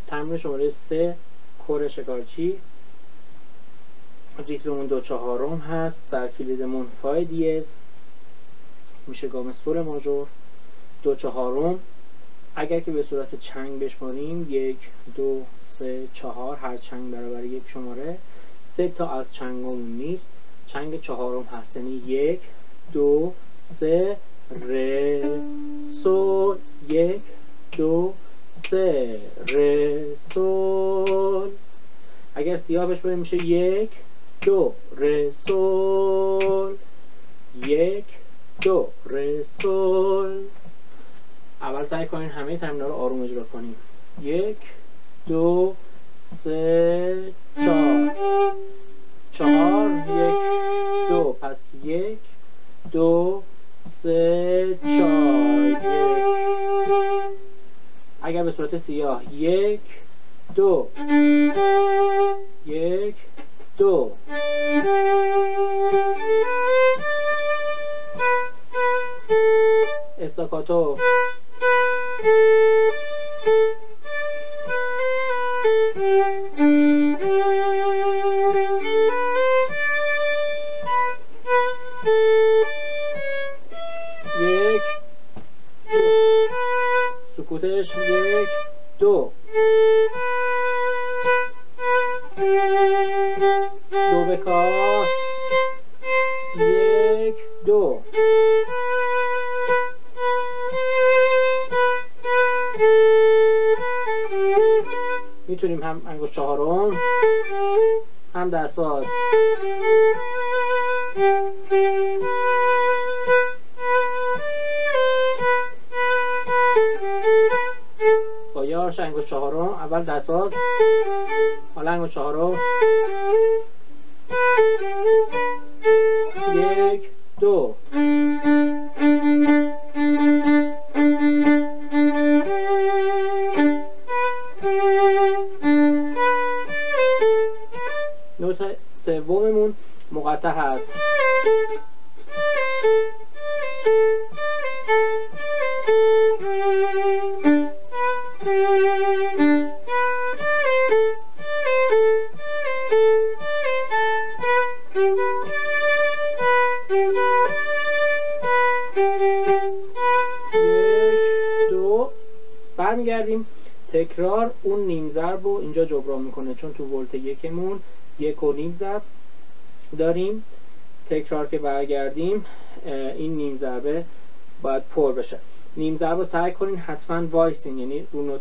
تمرین شماره 3 کور شکارچی. ریتممون 2/4 هست. سرکلیدمون فای دیز میشه گام سول ماژور 2/4. اگر که به صورت چنگ بشماریم 1 2 3 4 هر چنگ برابر یک شماره. 3 تا از چنگمون نیست، چنگ 4 هست، یعنی 1 2 3 ر سول 1 2 3 ر سول. اگر سیاه بشماریم میشه 1 2 ر سول 1 2 ر سول. اول سعی کنین همه تمرین‌ها رو آروم اجرا کنیم. 1 2 3 4 4 1 2 پس 1 2 3 4 1. اگر به صورت سیاه 1 2 1 2. استاکاتو 1 2 سکوتش 1 2 دو به کار 1 2. میتونیم هم انگشت چهارم هم دستباز. با یارش انگشت چهارم اول دستباز، حالا انگشت چهارم 1 2. نوت سوممون مقطع هست. برمیگردیم تکرار اون نیم ضرب رو اینجا جبران میکنه، چون تو ولت یکمون 1.5 ضرب داریم. تکرار که برگردیم این نیم ضربه باید پر بشه. نیم ضرب رو سعی کنین حتما وایسین، یعنی رو نوت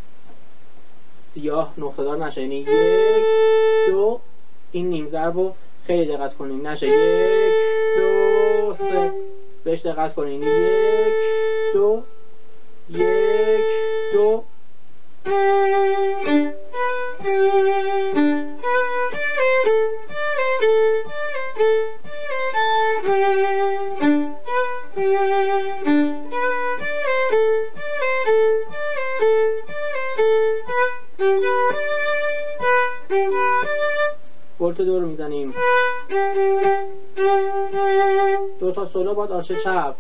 سیاه نقطه دار نشه، یعنی 1 2. این نیم ضرب رو خیلی دقت کنین نشه 1 2 3. بهش دقت کنین 1 2 1 2. ولت دو رو میزنیم. 2 تا سولو باید آرش چپ.